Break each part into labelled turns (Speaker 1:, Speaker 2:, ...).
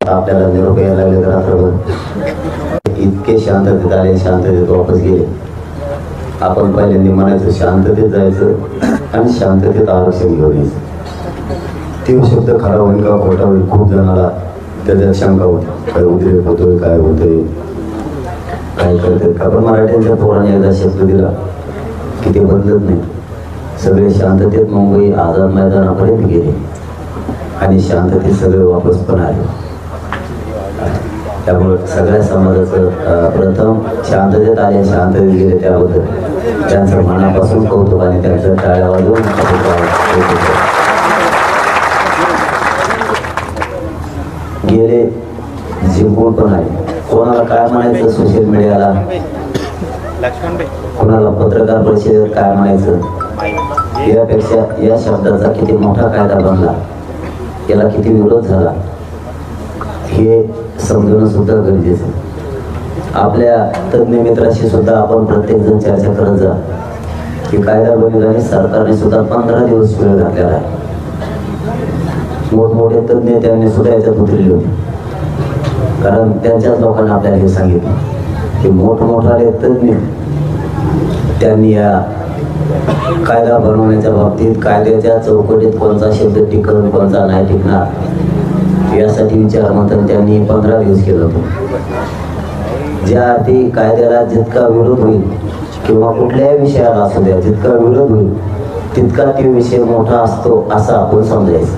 Speaker 1: आता आपल्याला निरोप यायला लागले तर रात्रभर इतके शांततेत आले, शांततेत वापस गेले. आपण पहिल्यांदा म्हणायचं शांततेत जायचं आणि शांततेत आरक्षण घेऊन यायचं. ते शब्द खरा होईल का खोटा होईल खूप जणाला त्याच्यात शंका होती. काय उद्रेक होतोय, काय होतोय, काय करते का. पण मराठ्यांच्या पोराने एकदा शब्द दिला की ते बदलत नाही. सगळे शांततेत मुंबई आझाद मैदानापर्यंत गेले आणि शांततेत सगळे वापस पण आले. त्यामुळे सगळ्या समाजाचं प्रथम शांततेत आले, शांततेत गेले त्याबद्दल त्यांचं मनापासून कौतुक आणि त्यांचं टाळ्या वाजवून गेले, जिंकून पण आले. कोणाला काय म्हणायचं सोशल मीडियाला, कोणाला पत्रकार परिषदेत काय म्हणायचं, यापेक्षा या शब्दाचा किती मोठा कायदा बनला, याला किती विरोध झाला हे समजणं सुद्धा गरजेचं. आपल्या तज्ज्ञ मित्राशी सुद्धा आपण प्रत्येक जण चर्चा करत जा की कायदा बनवल्याने सरकारने सुद्धा 15 दिवस वेळ घातलेला आहे. मोठमोठे तज्ज्ञ त्यांनी सुद्धा याच्यात उतरले होते, कारण त्यांच्याच लोकांना आपल्याला हे सांगितलं की मोठमोठाले तज्ज्ञ त्यांनी या कायदा बनवण्याच्या बाबतीत कायद्याच्या चौकटीत कोणता शब्द टिकवून कोणता नाही टिकणार यासाठी विचार मंथन त्यांनी 15 दिवस केलं होतं. ज्या अर्थी कायद्याला जितका विरोध होईल किंवा कुठल्याही विषयाला असू द्या जितका विरोध होईल तितका तो विषय मोठा असतो असं आपण समजायचं.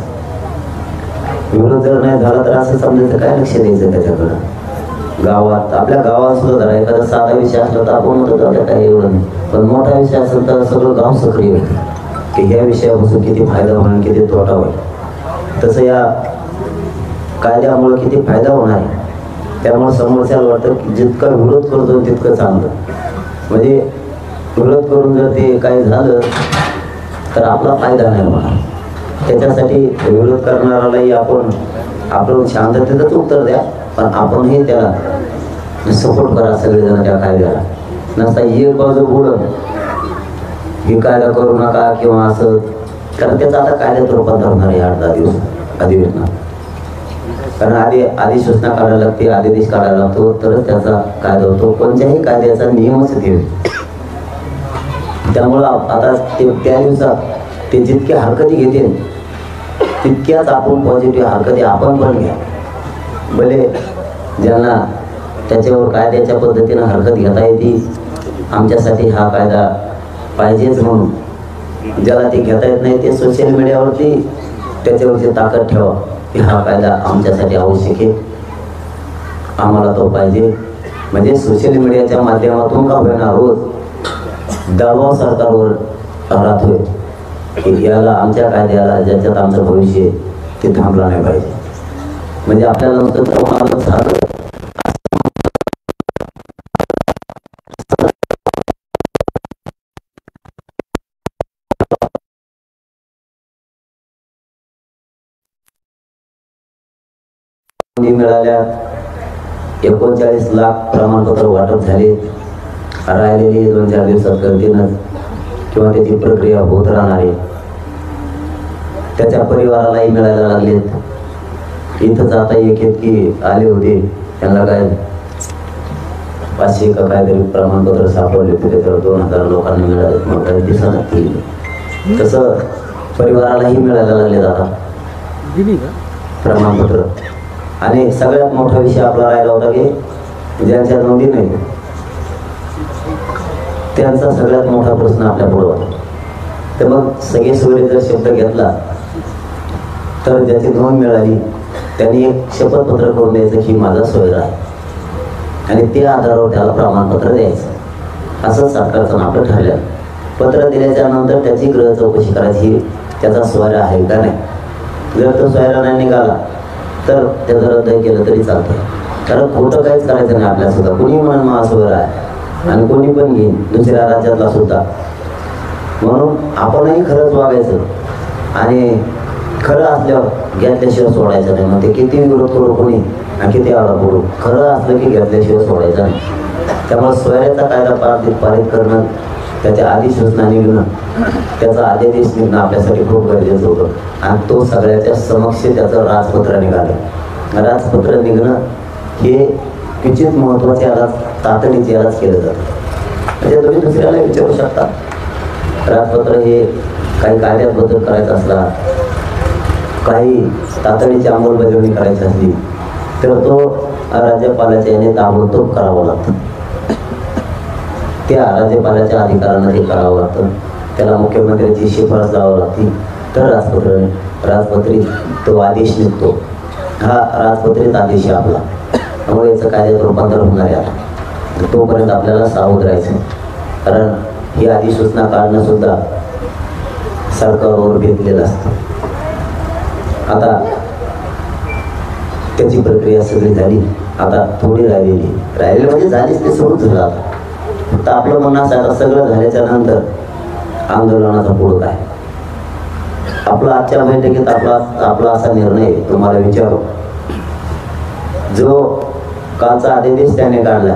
Speaker 1: विरोध जर नाही झाला तर असं समजायचं काय लक्ष द्यायचं त्याच्याकडं. गावात आपल्या गावात सुद्धा जरा एखादा साधा विषय असला तर आपण म्हणतो आपल्या काही एवढं नाही, पण मोठा विषय असेल तर सगळं गाव सक्रिय होतं की ह्या विषयापासून किती फायदा होईल किती तोटा होईल. तसं या कायद्यामुळे किती फायदा होणार आहे. त्यामुळे समोरच्याला वाटतं की जितका विरोध करतो तितकं चांगलं. म्हणजे विरोध करून जर ते काय झालं तर आपला फायदा नाही होणार. त्याच्यासाठी विरोध करणाऱ्यालाही आपण शांततेतच उत्तर द्या, पण आपणही त्याला सपोर्ट करा सगळेजण त्या कायद्याला. नसता एक बाजू बोलून ही कायदा करू नका किंवा असं, कारण त्याचा आता कायद्यात रूपांतर होणार आहे 8-10 दिवस अधिवेशनात. कारण आधी सूचना काढायला लागते, आदेश काढायला लागतो तरच त्याचा कायदा होतो. कोणत्याही कायद्याचा नियमच ठेवे. त्यामुळं आता त्या दिवसात ते जितक्या हरकती घेतील तितक्याच आपण पॉझिटिव्ह हरकती आपण पण घ्या. भले ज्यांना त्याच्यावर कायद्याच्या पद्धतीनं हरकत घेता येते, आमच्यासाठी हा कायदा पाहिजेच म्हणून ज्याला ते घेता येत नाही ते सोशल मीडियावरती त्याच्यावरची ताकद ठेवा की हा कायदा आमच्यासाठी आवश्यक आहे, आम्हाला तो पाहिजे. म्हणजे सोशल मीडियाच्या माध्यमातून का होईना रोज दबाव सरकारवर राहतोय की याला आमच्या कायद्याला ज्याच्यात आमचं भविष्य ते थांबलं नाही पाहिजे. म्हणजे आपल्याला नुसतं मिळाल्या 39 लाख प्रमाणपत्र वाटप झाले. राहिलेली 2-4 दिवसात करतीनच किंवा त्याची प्रक्रिया होत राहणार आहे. त्याच्या परिवारालाही मिळायला लागलेत. इथं जाता की आले होते त्यांना काय 500 का काहीतरी प्रमाणपत्र सापडले होते, त्याच्यावर 2000 लोकांना मिळाले. मग काही दिवसात तसं परिवारालाही मिळायला लागले आता प्रमाणपत्र. आणि सगळ्यात मोठा विषय आपला राहिला होता की ज्यांच्या नोंदी नाही त्यांचा सगळ्यात मोठा प्रश्न आपल्या पुढे होता. तर मग सगळे सोयरे जर शब्द घेतला तर ज्याची नोंद मिळाली त्यांनी एक शपथपत्र करून द्यायचं की माझा सोयरा आहे आणि त्या आधारावर त्याला प्रमाणपत्र द्यायचं असं सरकारचं आपलं ठरलं. पत्र दिल्याच्या नंतर त्याची गृह चौकशी करायची त्याचा सोयरा आहे का नाही. जर तो सोयरा नाही निघाला तर त्याचं रद्द केलं तरी चालतं. कारण खोटं काहीच करायचं नाही आपल्या सुद्धा. कोणी म्हणून माझा सोयरा आहे आणि कोणी पण घेईन दुसऱ्या राज्यातला सुद्धा. म्हणून आपणही खरंच वागायचं आणि खरं असल्यावर घेतल्याशिवाय सोडायचं नाही. मग ते किती विरोध करू कोणी आणि किती आळा पडू, खरं असलं की घेतल्याशिवाय सोडायचं नाही. त्यामुळे सोयऱ्याचा कायदा पारित करणं, त्याच्या अधिसूचना निघणं, त्याचा आदेश निघणं आपल्यासाठी खूप गरजेचं होतं. आणि तो सगळ्याच्या समक्ष त्याचं राजपत्र निघालं. राजपत्र निघणं हे किंचित महत्वाचे तातडीचे यालाच केलं जातं. म्हणजे तुम्ही दुसऱ्याला विचारू शकता, राजपत्र हे काही कायद्यात बदल करायचा असला, काही तातडीची अंमलबजावणी करायची असली तर तो राज्यपालाच्या याने ताबडतोब करावं लागतं. त्या राज्यपालाच्या अधिकारांना ते करावं लागतं. त्याला मुख्यमंत्र्यांची शिफारस लावावी लागते तर राजपत्रित तो आदेश निघतो. हा राजपत्रित आदेश आहे आपला, त्यामुळे याचं कायद्यात रूपांतर होणार आहे. आता तोपर्यंत आपल्याला सावध राहायचं, कारण ही अधिसूचना काढणं सुद्धा सरकारवर घेतलेलं असतं. आता त्याची प्रक्रिया सगळी झाली, आता थोडी राहिलेली म्हणजे झालीच, ते सुरू झालं. आता फक्त आपलं म्हणणं असं, आता सगळं झाल्याच्या नंतर आंदोलनाचा पुढं काय. आपला आजच्या बैठकीत आपला असा निर्णय तुम्हाला विचारू, जो कालचा आदेश त्याने काढला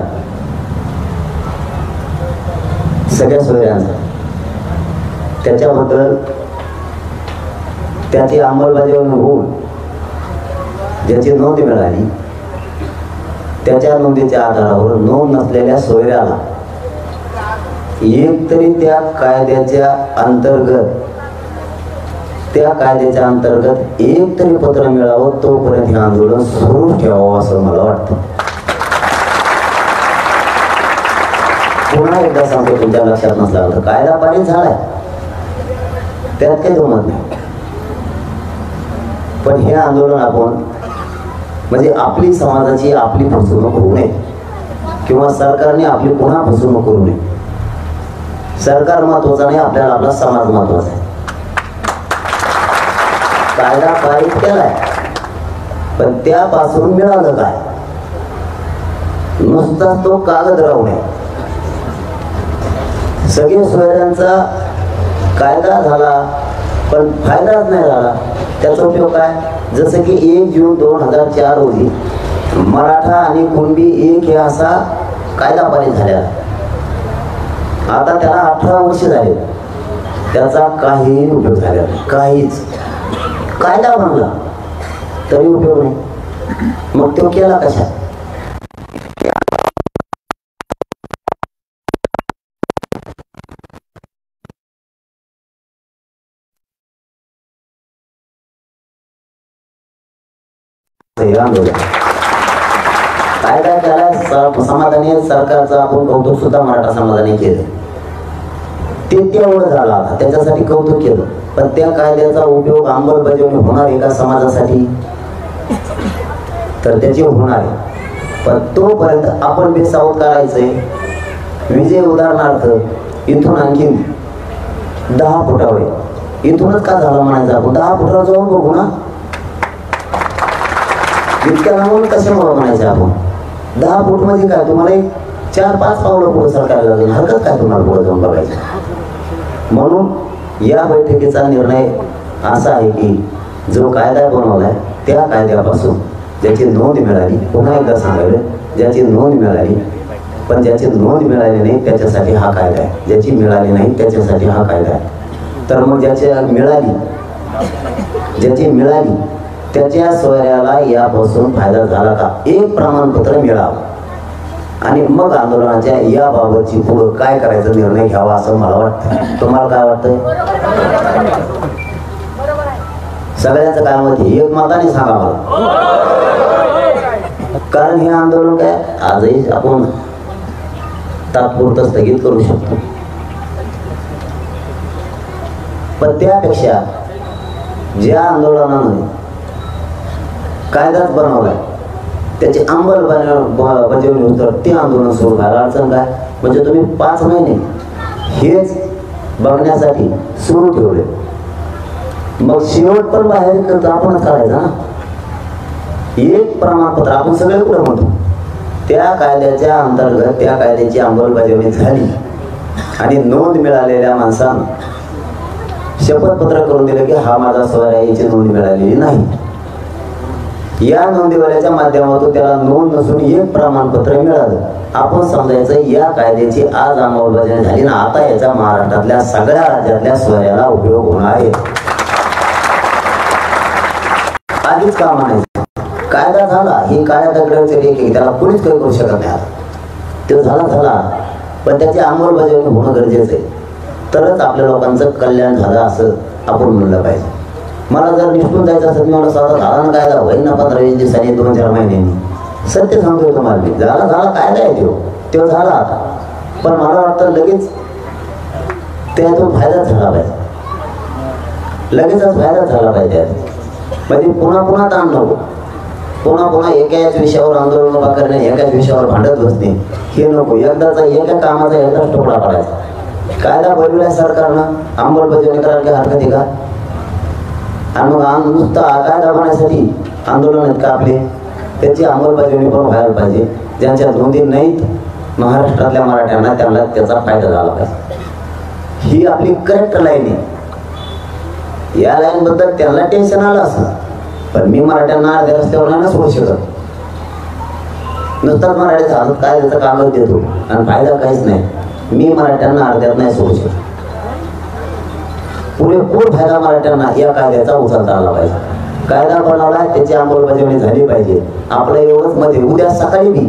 Speaker 1: सगळ्या सोयऱ्यांचा, त्याच्याबद्दल त्याची अंमलबजावणी होऊन ज्याची नोंद मिळाली त्याच्या नोंदीच्या आधारावर नोंद नसलेल्या सोयऱ्याला एक तरी त्या कायद्याच्या अंतर्गत एक तरी पत्र मिळावं, तोपर्यंत हे आंदोलन सुरू ठेवावं असं मला वाटतं. पुन्हा एकदा सांगतो, तुमच्या लक्षात नसला तर कायदा पारित झालाय, त्यात काही जमत नाही. पण हे आंदोलन आपण म्हणजे आपली समाजाची आपली फसवणूक होऊ नये, किंवा सरकारने आपली पुन्हा फसवणूक करू नये. सरकार महत्वाचा नाही, आपल्याला आपला समाज महत्वाचा आहे. कायदा पारित केलाय, पण त्यापासून मिळालं काय? नुसताच तो कागद राहू नये. सगळे सोयऱ्यांचा कायदा झाला पण फायदाच नाही झाला. त्याचा उपयोग काय? जसं की 1 जून 2004 रोजी मराठा आणि कुणबी एक हे असा कायदा पारित झाला. आता त्याला 18 वर्ष झाले, त्याचा काही उपयोग झाला नाही. काहीच. कायदा बनला तरी उपयोग नाही. मग तो केला कशा? कायदा केला समाधानी सरकारचं आपण कौतुक सुद्धा मराठा समाजाने केलं. ते तेवढं झालं, आता त्याच्यासाठी कौतुक केलं. पण त्या कायद्याचा उपयोग अंमलबजावणी होणार आहे का समाजासाठी? तर त्याची होणार आहे. पण तोपर्यंत आपण बेसावध करायचंय. विजय उदाहरणार्थ इथून आणखी 10 फुटावर, इथूनच का झालं म्हणायचं, आपण 10 फुटावर जाऊन बघू ना. इतक्या लांबून कशामुळे म्हणायचं आपण? 10 फूट म्हणजे काय, तुम्हाला एक 4-5 पावलं पुढे सरकायला लागेल. हरकत काय तुम्हाला पुढे जाऊन बघायचं? म्हणून या बैठकीचा निर्णय असा आहे की जो कायदा बनवलाय त्या कायद्यापासून ज्याची नोंद मिळाली, पुन्हा एकदा सांगायला, ज्याची नोंद मिळाली, पण ज्याची नोंद मिळाली नाही त्याच्यासाठी हा कायदा आहे. ज्याची मिळाली नाही त्याच्यासाठी हा कायदा आहे. तर मग ज्याची मिळाली त्याच्या सोयऱ्याला यापासून फायदा झाला का, एक प्रमाणपत्र मिळावं आणि मग आंदोलनाच्या याबाबतची पुढं काय करायचा निर्णय घ्यावा असं मला वाटतं. तुम्हाला काय वाटतंय? सगळ्यांचं काय मत आहे? एक मताने सांगा मला. कारण हे आंदोलन काय आजही आपण तात्पुरतं स्थगित करू शकतो, पण त्यापेक्षा ज्या आंदोलनाने कायदाच बनवलाय त्याची अंमलबजावणी होतं ते आंदोलन सुरू व्हायला अडचण काय? म्हणजे तुम्ही 5 महिने हेच बघण्यासाठी सुरू ठेवले, मग शेवट पण बाहेर करता आपणच काढायचा ना. एक प्रमाणपत्र आपण सगळे कुठं म्हणतो, त्या कायद्याच्या अंतर्गत त्या कायद्याची अंमलबजावणी झाली आणि नोंद मिळालेल्या माणसानं शपथपत्र करून दिलं की हा माझा सोयरा, याची नोंद मिळालेली नाही. या नोंदीवाल्याच्या माध्यमातून त्याला नोंद नसून एक प्रमाणपत्र मिळालं. आपण समजायचं या कायद्याची आज अंमलबजावणी झाली ना, आता याचा महाराष्ट्रातल्या सगळ्या राज्यातल्या सोयऱ्याला उपयोग होणार आहे. आधीच का म्हणायचं? कायदा झाला, ही काळ्या दगडाचे लेख आहे, त्याला कोणीच काही करू शकत नाही. आता तो झाला पण त्याची अंमलबजावणी होणं गरजेचं आहे, तरच आपल्या लोकांचं कल्याण झालं असं आपण म्हणलं पाहिजे. मला जर निष्ठून जायचं असेल, मी मला स्वतः झाला ना कायदा, होईल ना 15-20 दिवसांनी, 2-4 महिन्यांनी, सत्य सांगतोय तुम्हाला मी. झाला कायदा आहे तो झाला आता. पण मला वाटतं लगेच त्यातून फायदाच झाला पाहिजे, लगेचच फायदा झाला पाहिजे. म्हणजे पुन्हा ताण नको, पुन्हा एकाच विषयावर आंदोलन उभा करणे, एकाच विषयावर भांडत बसणे, हे नको. एकदाचा एका कामाचा एकदाच तुकडा पडायचा. कायदा बनवलाय सरकारनं, अंमलबजावणी करायला काही हरकत आहे का? आणि मग नुसतं कायदा बनवण्यासाठी आंदोलन आहेत का आपले? त्याची अंमलबजावणी पण व्हायला पाहिजे. ज्यांच्या नोंदी नाहीत महाराष्ट्रातल्या मराठ्यांना, त्यांना त्याचा फायदा झाला पाहिजे. ही आपली करेक्ट लाईन आहे. या लाईनबद्दल त्यांना टेन्शन आलं असं, पण मी मराठ्यांना अर्ध्या रस्त्यावर नाही सोडू शकत. नुसताच मराठीचा हातात काय त्याचं कागद देतो आणि फायदा काहीच नाही. मी मराठ्यांना अर्ध्यात नाही सोडू शकत. पुरेपूर फायदा मराठ्यांना या कायद्याचा उचलता आला पाहिजे. कायदा बनवला, त्याची अंमलबजावणी झाली पाहिजे. आपलं एवढंच मध्ये उद्या सकाळी बी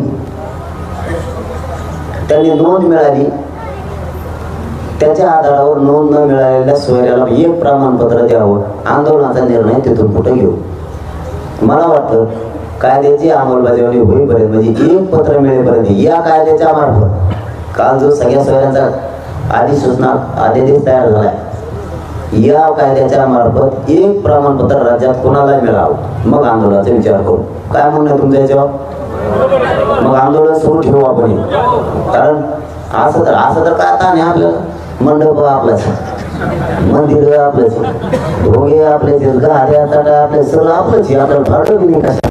Speaker 1: त्यांनी नोंद मिळाली, त्याच्या आधारावर नोंद न मिळालेल्या सोयऱ्याला एक प्रमाणपत्र द्यावं, आंदोलनाचा निर्णय तिथून कुठे घेऊ. मला वाटतं कायद्याची अंमलबजावणी होईपर्यंत, म्हणजे एक पत्र मिळेपर्यंत, या कायद्याच्या मार्फत, काल जो सगळ्या सोयऱ्यांचा अधिसूचना आदेश तयार झालाय, या कायद्याच्या मार्फत एक प्रमाणपत्र राज्यात कोणाला मिळावं, मग आंदोलनाचा विचार करू. काय म्हणणं तुमच्या याच्यावर? मग आंदोलन सुरू ठेवू आपण. कारण असं तर काय आता नाही, आपल्याला मंडप आपल्याच, मंदिर आपल्याच, भोगे आपल्याच, गाड्या ताट्या आपल्या, सगळं आपलंच. आपल्याला फाडलं की नाही कशा?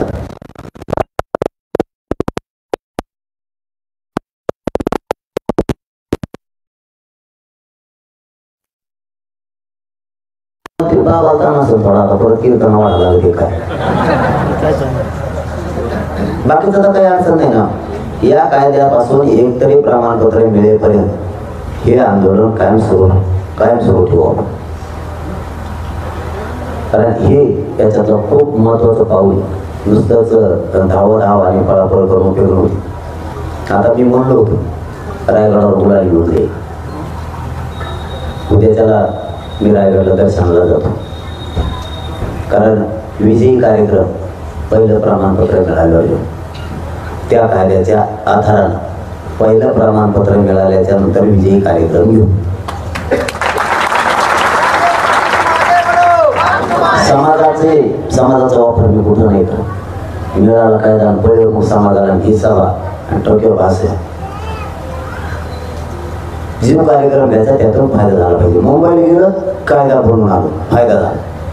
Speaker 1: थोडा आता परत कीर्तन वाढायला लागते काय, बाकीचं तर काही अडचण नाही ना. या कायद्यापासून एकतरी प्रमाणपत्र मिळेपर्यंत हे आंदोलन कायम सुरू ठेवू. कारण हे याच्यातलं खूप महत्वाचं पाऊल. नुसतंच धाव आणि पळापळ करून उपयोग होती. आता मी म्हणलो होतो रायगडावर गुलाल घेऊन जाईल, उद्या त्याला मी रायगडला दर्शनाला जातो. कारण विजयी कार्यक्रम पहिलं प्रमाणपत्र मिळालं, त्या कायद्याच्या आधारानं पहिलं प्रमाणपत्र मिळाल्याच्या नंतर विजयी कार्यक्रम घेऊ. समाजाचा वापर मी कुठं नाही करत. मिळाला कायदा पडलं मग समाजाला घिसावा आणि टोक्यावर भासे. जो कार्यक्रम घ्यायचा त्यातून फायदा झाला पाहिजे. मुंबईला गेलं, कायदा बनवून आलो, फायदा झाला.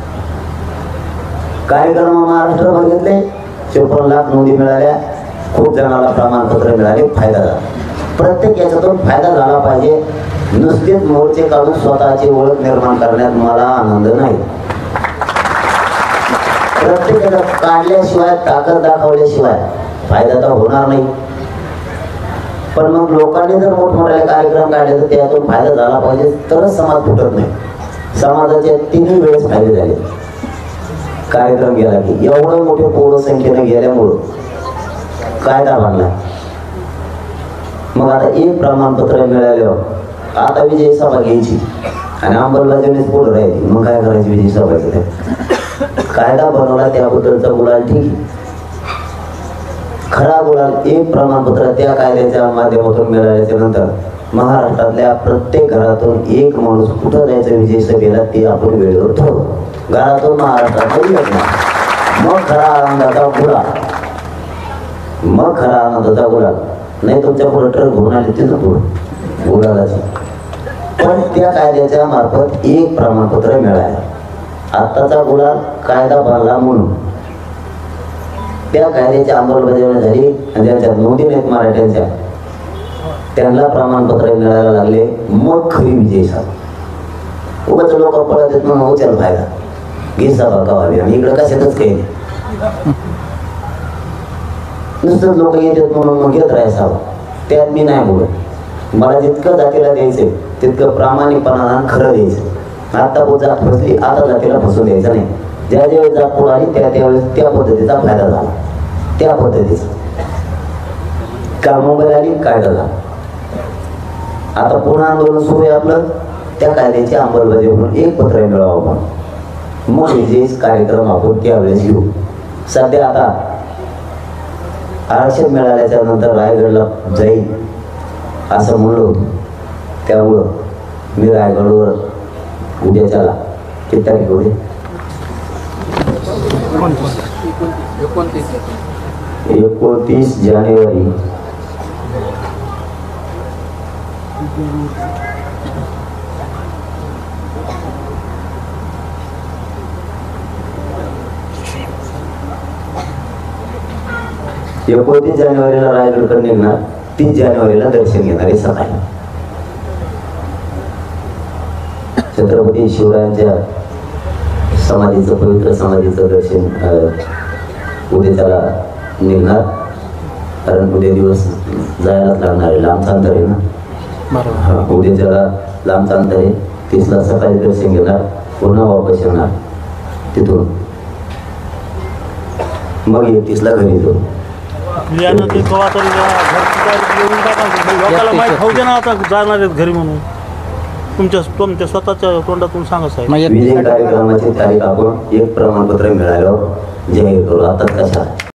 Speaker 1: कार्यक्रम महाराष्ट्र घेतले, 54 लाख नोंदी मिळाल्या, खूप जणांना प्रमाणपत्र मिळाले, फायदा झाला. प्रत्येक याच्यातून फायदा झाला पाहिजे. नुसतेच मोर्चे काढून स्वतःची ओळख निर्माण करण्यात मला आनंद नाही. प्रत्येकाला काढल्याशिवाय, ताकद दाखवल्याशिवाय फायदा तर होणार नाही. पण मग लोकांनी जर मोठमोठे कार्यक्रम काढले तर त्यातून फायदा झाला पाहिजे, तरच समाज फुटत नाही. समाजाचे 3 वेळेस फायदे झाले. कार्यक्रम गेला की एवढं मोठे पूर्ण संख्येने गेल्यामुळं कायदा बनला. मग आता एक प्रमाणपत्र मिळाल्यावर आता विजयी सभा घ्यायची आणि अंमलबजावणीच पुढे राहायची. मग काय करायची विजयी सभा? कायदा बनवला त्याबद्दलचा गुलाल ठीक आहे, खरा गुलाल एक प्रमाणपत्र त्या कायद्याच्या माध्यमातून मिळाल्याच्या नंतर महाराष्ट्रातल्या प्रत्येक घरातून एक माणूस कुठं जायचं विजयी सभेला ते आपण वेळेवर ठरवू. घरातून महाराष्ट्रात येत नाही. मग खरा आनंदाचा गुलाल नाही. तुमच्या पुढे ट्रक घेऊन आले तिथं पुढं गुलालाची. पण त्या कायद्याच्या मार्फत एक प्रमाणपत्र मिळालं. आत्ताचा गुलाल कायदा बनला म्हणून त्या कायद्याची अंमलबजावणी झाली आणि ज्यांच्या नोंदी नाहीत मराठ्यांच्या, त्यांना प्रमाणपत्र मिळायला लागले. मग खरी विजयी सभा. उगाच लोक पळत येत म्हणून उचल फायदा घे सभा गावाली आणि इकडं कशातच काही नाही. नुसतंच लोक येतात म्हणून मग घेत राहाय सभा. त्यात मी नाही बोलत. मला जितकं जातीला द्यायचं तितकं प्रामाणिकपणानं खरं द्यायचं. आता जात फसली, आता जातीला फसून द्यायचं नाही. ज्या ज्यावेळेस जात पुढे आली त्यावेळेस त्या पद्धतीचा फायदा झाला, त्या पद्धतीचा काल मुंबई आली कायदा झाला. आता पुन्हा आंदोलन सुरू आहे आपलं, त्या कायद्याची अंमलबजावणी म्हणून एक पत्र मिळावं आपण, मग हे जे कार्यक्रम आपण त्यावेळेस घेऊ. सध्या आता आरक्षण मिळाल्याच्या नंतर रायगडला जाईल असं म्हणलो, त्यामुळं मी रायगडवर उद्याच्याला किती तारीख होते 29 जानेवारी जानेवारीला रायगडकडे निघणार, 30 जानेवारीला दर्शन घेणार आहे सकाळी. छत्रपती शिवरायांच्या समाधीचं, पवित्र समाधीचं दर्शन उद्याच्याला निघणार, कारण उद्या दिवस जायलाच लागणार आहे, लांबचं अंतर आहे ना. उद्याच्याला लांबचं अंतर आहे, 30ला सकाळी दर्शन घेणार, पुन्हा वापस येणार तिथून, मग 31ला घरी जाऊ.
Speaker 2: यानं ते तो आता येऊन टाका, लोकांना माहीत होऊ दे ना आता जाणार आहेत घरी म्हणून. तुमच्या स्वतःच्या तोंडातून सांगा साहेब.
Speaker 1: विजय कार्यक्रमाची तारीख आपण एक प्रमाणपत्र मिळाल्यावर जाहीर करू. आता कशा